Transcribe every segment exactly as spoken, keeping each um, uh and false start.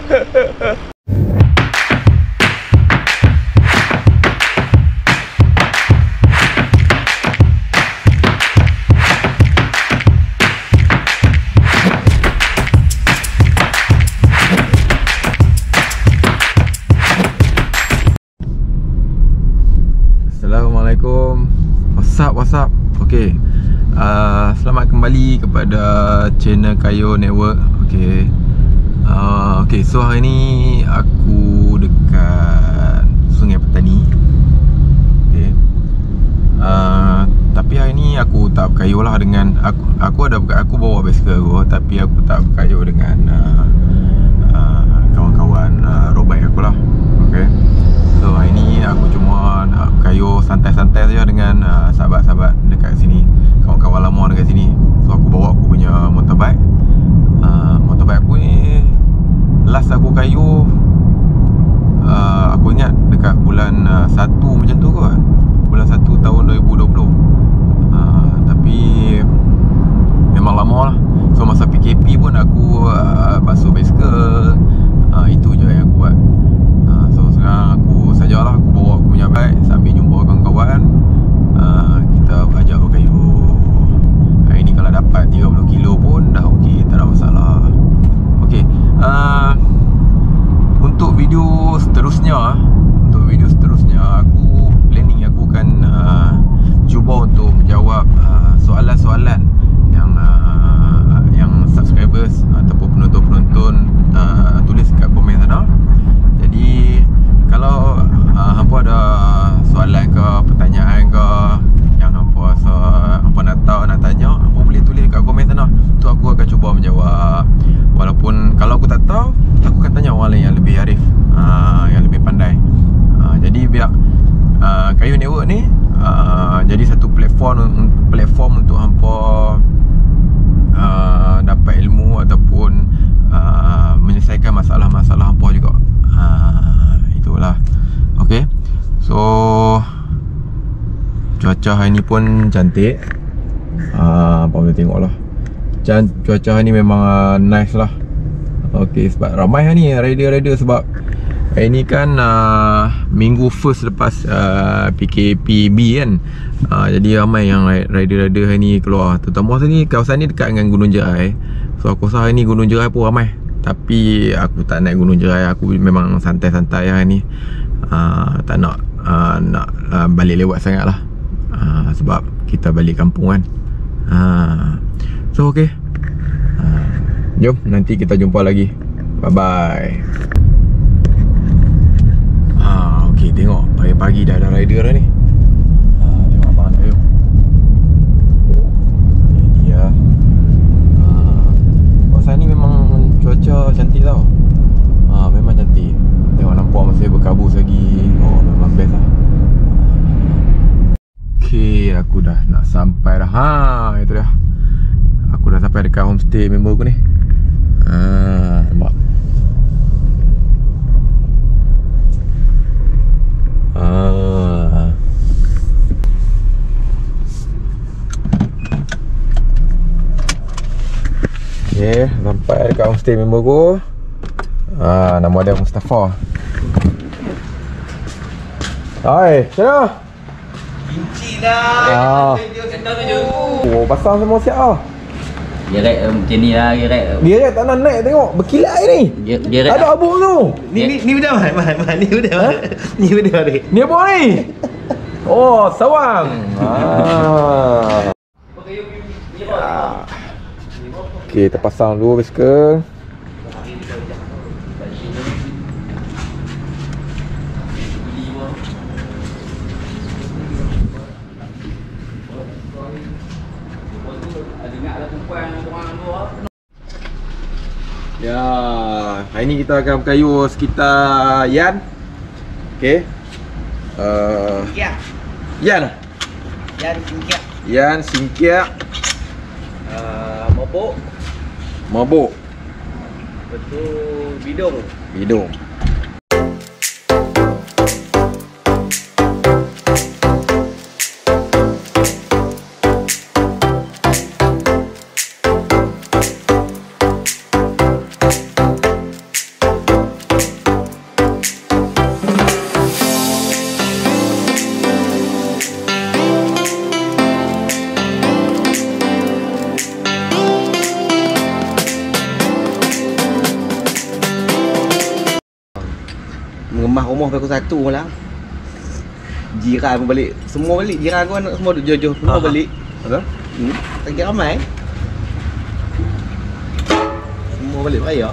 Assalamualaikum. What's up, what's up? Okay, uh, selamat kembali kepada channel Kayo Network. Okay, uh, okay, so hari ni aku dekat Sungai Petani. Okay, uh, tapi hari ni aku tak berkayuh lah dengan aku, aku ada aku bawa basikal aku, tapi aku tak berkayuh dengan uh, uh, kawan-kawan uh, road bike aku lah. Okay, so hari ni aku cuma nak berkayuh santai-santai saja dengan uh, sahabat-sahabat dekat sini, kawan-kawan lama dekat sini. So aku bawa aku punya motorbike. uh, Motorbike aku ni last aku kayuh, uh, aku ingat dekat bulan uh, satu macam tu kot, bulan satu tahun dua ribu dua puluh. uh, Tapi memang lama lah. So masa P K P pun aku uh, basuh basikal. uh, Itu je yang aku buat. uh, So sekarang aku sajalah, aku bawa aku punya bike sambil jumpa kawan-kawan. uh, Kita belajar berkayuh. Hari ni kalau dapat tiga puluh kilo pun dah okey, tak ada masalah. Okey, uh, untuk video seterusnya Untuk video seterusnya aku planning aku akan uh, cuba untuk menjawab uh, soalan-soalan yang uh, yang subscribers ataupun penonton-penonton uh, tulis kat komen sana. Jadi kalau uh, hampa ada soalan ke, pertanyaan ke yang hampa rasa hampa nak tahu, nak tanya, hampa boleh tulis kat komen sana. Tu aku akan cuba menjawab. Walaupun kalau aku tak tahu, aku akan tanya orang lain yang lebih arif, uh, yang lebih pandai. uh, Jadi biar uh, Kayo Network ni uh, jadi satu platform platform untuk hampa uh, dapat ilmu ataupun uh, menyelesaikan masalah-masalah hampa juga. uh, Itulah. Okay, so cuaca hari ni pun cantik. uh, Apa boleh tengok lah, cuaca hari ni memang uh, nice lah. Okay, sebab ramai hari ni rider-rider. Sebab hari ni kan uh, minggu first lepas uh, P K P B kan. uh, Jadi ramai yang rider-rider hari ni keluar. Terutama sini, kawasan ni dekat dengan Gunung Jerai. So aku rasa hari ni Gunung Jerai pun ramai. Tapi aku tak naik Gunung Jerai. Aku memang santai-santai hari ni. uh, Tak nak uh, nak uh, balik lewat sangat lah. uh, Sebab kita balik kampung kan. uh, So okay, uh, jom nanti kita jumpa lagi. Bye-bye. Ah, okay, tengok pagi-pagi dah ada rider dah ni. Ah, tengok abang Kayo. Oh, ini dia. Ah, kawasan ni memang cuaca cantik tau. Ah, memang cantik. Tengok nampak masih berkabus lagi. Oh, memang best lah. Okay, aku dah nak sampai dah. Ha, itu dia. Aku dah sampai dekat homestay member aku ni. Haa, nampak. Haa. Okay, sampai dekat homestay member aku. Haa, nama dia Mustafa. Hai, macam mana? Kinci dah. Oh, pasang semua siap lah. Gerak um, macam ni lah, gerak. Gerak tak nak naik, tengok berkilat ni. Gerak ada abuk tu. Ni ni ni budak mana? Mana ni budak mana? Ni budak ni. Ni apa ni? Oh, sawang. Ah. Okey, terpasang dulu basikal. Ya, hari ni kita akan berkayuh sekitar Yan. Okey. Uh, Ya. Yan. Yan singkat. Yan Singkiak. Uh, Mabuk. Mabuk. Betul bidung. Bidung. pukul satu malam. Jiran pun balik. Semua balik. Jiran aku anak semua duduk jojo. Semua Aha. balik. Betul? Hmm. Lagi ramai. Semua balik beraya.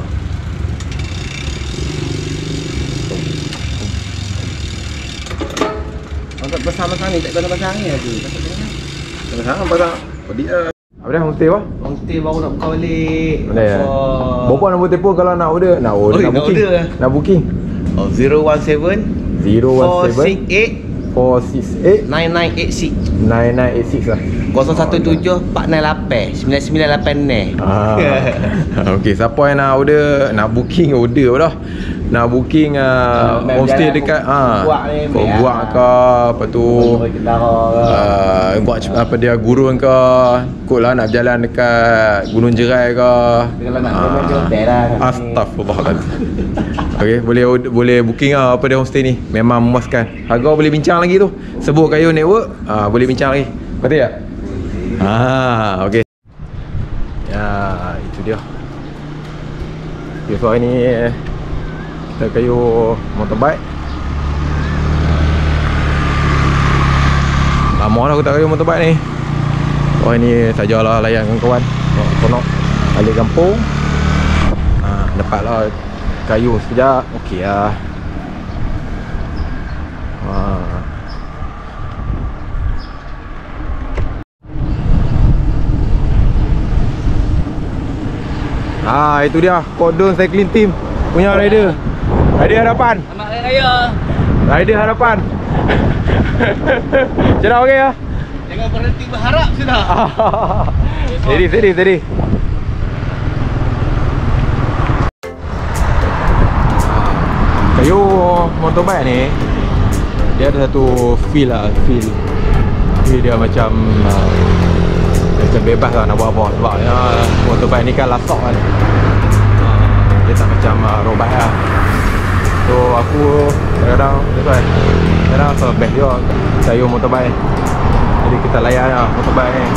Orang tak pasang-pasang ni, tak pasang-pasang ni aku. Pasang pasang. Oh dia. Apa dia homestay apa? Homestay baru nak buka balik. Boleh ya. Oh. Berapa nombor telefon kalau nak order? Nak order, Oi, nak nak booking. order lah. Nak booking. Oh, zero one seven zero one four seven six eight four six eight nine nine eight six nine nine eight six lah. kosong satu tujuh empat enam lapan sembilan sembilan lapan ni. Ah. Okey, siapa yang nak order, nak booking order dah. Nak booking uh, Ah, homestay berjalan dekat aku ah. buat ni, Kau baik buat ah. ke apa tu? Uh, buat apa dia gurun ke? Kotlah nak berjalan dekat Gunung Jerai ke? Kalau nak berjalan ke hotel lah. Astagfirullahaladzim. Okey, boleh boleh booking ah apa dia homestay ni. Memang memuaskan. Harga boleh bincang lagi tu. Sebut Kayo Network, ah boleh bincang lagi. Betul tak? Ah, okey. Ya, itu dia. Okay, so hari ni kita kayu motorbike. Lama dah aku tak kayu motorbike ni. Oh ini sajalah layan kawan-kawan. Konok balik kampung. Ha, dapatlah kayu sekejap. Okey lah. Ha. Ah, itu dia Kodon Cycling Team punya rider. Rider harapan. Selamat Hari Raya. Rider harapan. Macam mana okey ah? Jangan berhenti berharap sudah. Steady, steady, steady. Kayu motorbike ni dia ada satu feel lah, feel. Feel dia macam uh, macam bebas lah nak buat apa. Sebab uh, motorbike ni kan lasak kan. Uh, dia tak macam uh, road bike lah. So aku kadang-kadang sesuai. Kadang so best juga kayu motorbike. Jadi kita layan lah motorbike ni.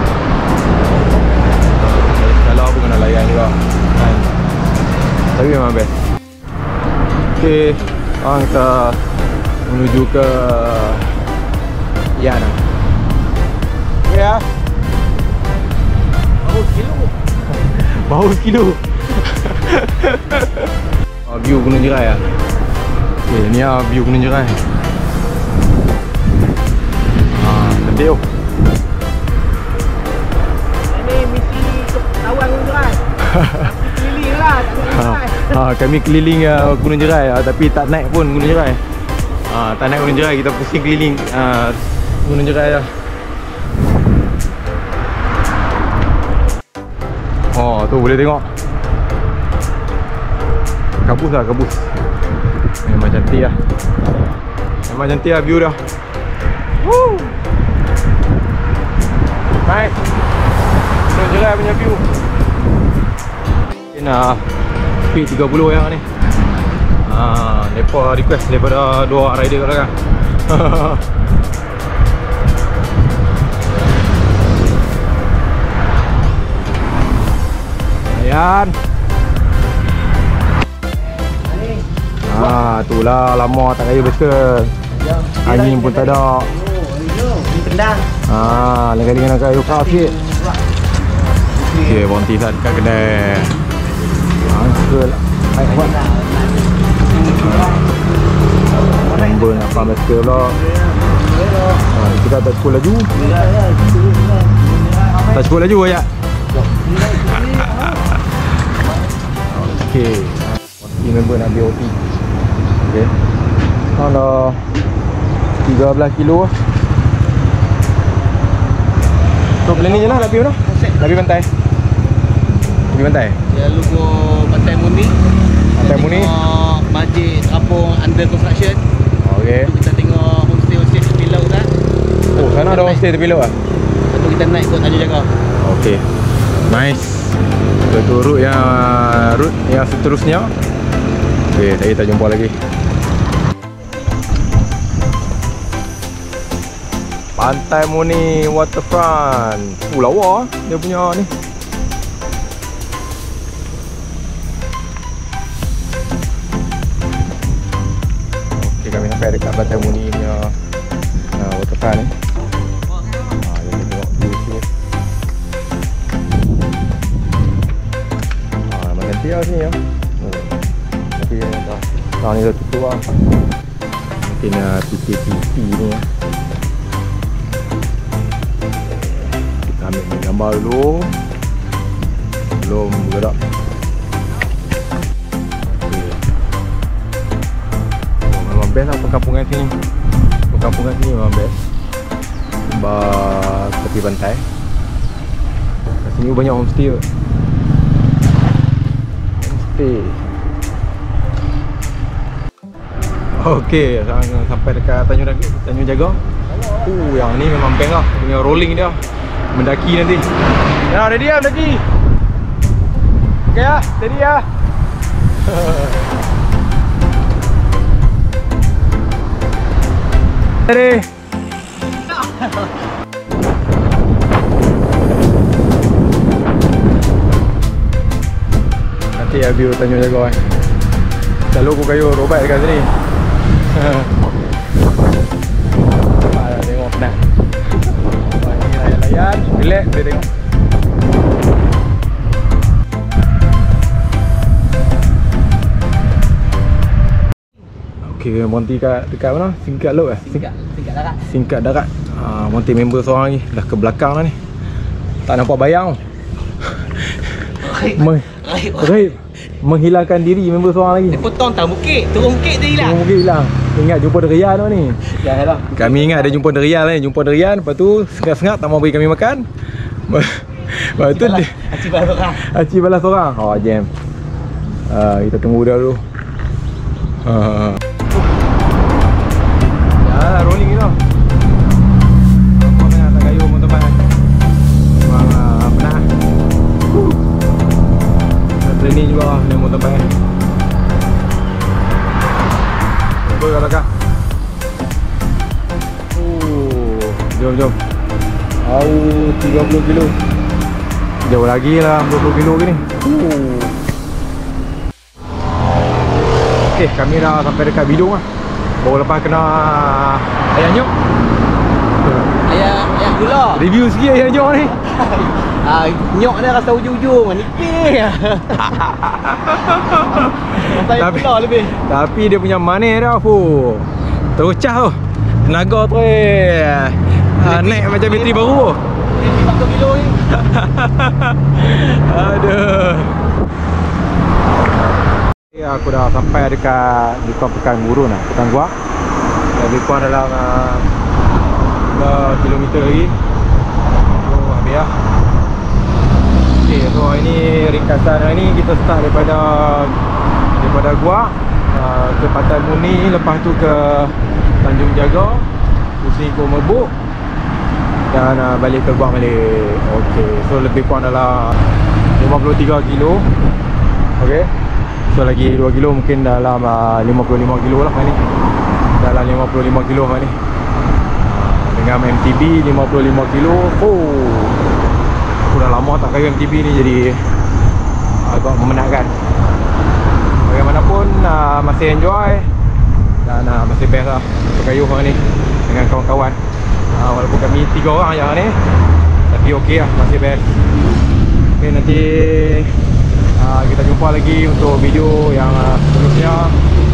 Uh, kalau aku kena layan juga kan. Tapi memang best. Okay, sekarang kita menuju ke Yan lah. Okay lah. Bau sekilo. Bau sekilo. Oh, view Gunung Jerai lah. Okay, ni lah view Gunung Jerai. Haa, cantik tu. Ini misi kawan Gunung Jerai. Keliling lah, tak Gunung Jerai. Ha, kami keliling uh, Gunung Jerai uh, tapi tak naik pun Gunung Jerai. Ha, tak naik Gunung Jerai, kita pusing keliling uh, Gunung Jerai lah. Oh, tu boleh tengok. Kabus lah, kabus. Memang cantik lah. Memang cantik lah view dah. Woo! Nice. Gunung Jerai punya view. Ini nak speed tiga puluh yang ni. Haa, mereka request daripada dua orang rider kat belakang. Ayan. Haa, itulah lama tak kayu bicycle. Angin pun tak ada. Ini tendang. Haa, lain kali kena kayu kau sikit. Okay, berhenti saat dekat kedai Uncle Aiwan. Nombor nak paham bicycle pula. Ha, kita tak cukup laju. Tak cukup laju ayat. Okay, ini member nak B O T. Okay, sekarang dah tiga belas kilo lah. So planning je lah nak pergi mana? Nak pergi pantai. Pergi pantai? Dia lugu Pantai Muni. Pantai Muni. Tengok masjid kampung under construction. Okay. Tu kita tengok homestay-homestay tepi laut kan. Oh, sana ada homestay tepi laut lah? Lepas tu kita naik kot Tanjung Jaga. Okay, nice. Itu route yang route yang seterusnya. Okay, saya tak jumpa lagi. Pantai Muni Waterfront. Oh, lawa dia punya ni. dekat Batam Muni punya uh, waterfront ni. Ha, kita tengok view sini. Ha, memang cantik lah sini ya. Hmm. Tapi dah tahun ni dah tutup lah. Mungkin uh, P K P C ni ya. Kita ambil gambar dulu belum bergerak. Best lah perkampungan sini. Perkampungan sini memang best. Sebab tepi pantai. Kat sini banyak homestay. Homestay. Okey, sekarang sampai dekat Tanjung Jaga. Tanjung Jaga. Uh, yang ni memang best lah. Punya rolling dia. Mendaki nanti. Ya, ready lah mendaki. Okey lah, ready lah. Ready. Nanti ya view Tanjung Jaga kan. Selalu aku kayu robat dekat sini. Ada tengok penat. Ini layan-layan, relax boleh tengok. Okay, Monty kat dekat mana? Singkat Laut eh? Singkat, singkat darat. Singkat darat. Ha, Monty member seorang lagi. Dah ke belakang dah ni. Tak nampak bayang. Meng Raib. Menghilangkan diri member seorang lagi. Dia potong tak bukit, turun bukit tu hilang. Turun bukit hilang. Ingat jumpa derian tu ni. Ya lah. Kami ingat dia jumpa derian ni. Jumpa derian. Lepas tu sengat-sengat tak mau bagi kami makan. Lepas tu dia Aci balas seorang. Aci balas seorang. Oh jam. Uh, kita tunggu dah dulu. Uh. Ya, rolling ni tau. Nampak kan atas kayu teman-teman. Memang uh, penat. uh. Dah training juga lah ni teman-teman. Cuba kat belakang. uh. Jom, jom. Au, tiga puluh kilo. Jauh lagi lah dua puluh kilo ke ni. uh. Okay, kami dah sampai dekat Bidung lah. Baru lepas kena ayam nyok. Ayam ayam gula. Review sikit ayam nyok ni. Ah, nyok dia rasa ujung-ujung, nipis. Rasa Tapi- gula lebih. Tapi dia punya manis dah. Fuh. Terucah tu. Tenaga tu eh. Uh, naik macam bateri baru. Dia empat puluh kilo ni. Aduh. Ya, aku dah sampai dekat di Pekan Gurun lah, Pekan Gua. Lebih kurang dalam uh, dua kilometer lagi. So, habis lah. Okay, so ini ringkasan hari ni kita start daripada daripada Gua uh, ke Pantai Muni, lepas tu ke Tanjung Jaga, pusing ke Merbuk dan uh, balik ke Gua balik. Okay, so lebih kurang dalam lima puluh tiga kilo. Okay, so lagi dua kilo, mungkin dalam uh, lima puluh lima kilo lah ni. Dalam lima puluh lima kilo ni. uh, Dengan M T B lima puluh lima kilo. Oh, aku dah lama tak kayu M T B ni, jadi agak memenatkan. Bagaimanapun uh, masih enjoy dan uh, masih best lah berkayu hari ni dengan kawan-kawan. uh, Walaupun kami tiga orang je hari ni, tapi okey lah, masih best. Ok, nanti uh, kita jumpa lagi untuk video yang uh, seterusnya.